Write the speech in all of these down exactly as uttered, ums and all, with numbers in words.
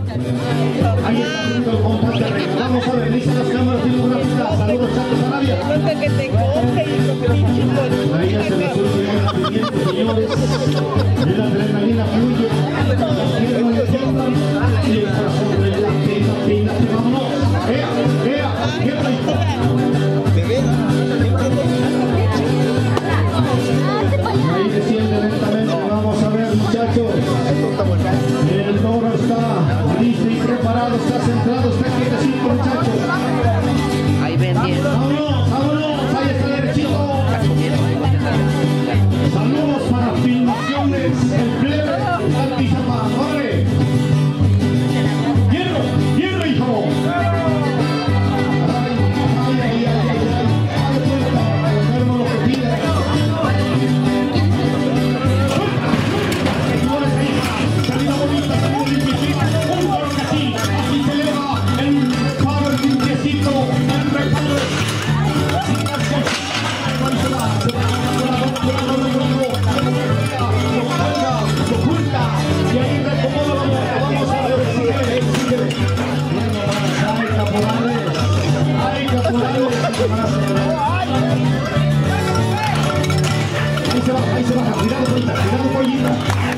Ahí está el contacto. Vamos a ver, dice las cámaras filmográficas. Saludos, Chato Sarabia. Nunca que te coge y con pinche. Ahí ya se les último nacimiento, señores. Y la adrenalina fluye. Las piernas le tiemblan. Y el corazón relate, pina, pina, vámonos. ¡Ea, ea! ¡Qué rico! Ahí desciende lentamente. Vamos a ver, muchachos. El toro está listo y preparado, está centrado, está quietecito, muchachos. Ahí vendiendo. ¡Vámonos, vámonos! ¡Ahí está el derechito! Saludos para Filmaciones, el plebe, Altizapa, ¡corre! ¡Hierro! ¡Hierro, hijo! ¡Ay, ay, ay, ay! ¡Ay, enfermo lo que pide! Señores, ahí está, salida bonita, salida limpiecita, un toro que así, así se eleva el power limpiecito, el repower. Ahí se va, se va, lo oculta, y ahí reacomoda la muerte. Vamos a ver si sigue, sigue. Ay, caporales, ay, caporales. Ahí se baja, ahí se baja, cuidado, pollita, cuidado, pollita.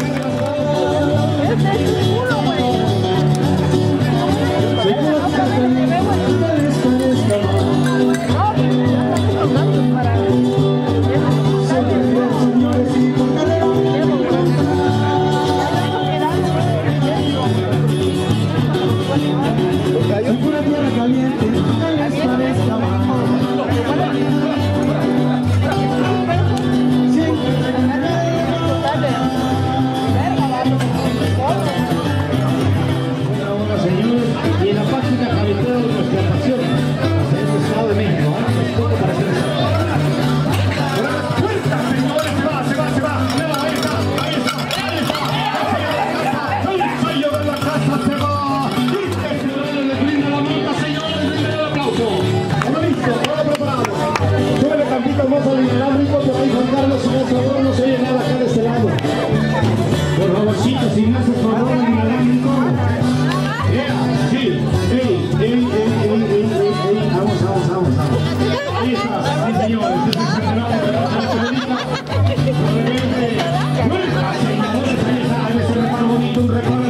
Vamos a liderar rico, pero ahí Juan Carlos, si no favor, no se oye nada acá de este lado. Por favorcito, si me haces favor, inalámbrico. Yeah, sí, ey, ey, ey, ey, ey, ey, ey, vamos, vamos, vamos, vamos. Ahí está, sí señores, este es el general de la periodista. Rebelde, fuerza, señores, ahí está, en ese reparo bonito, un reparo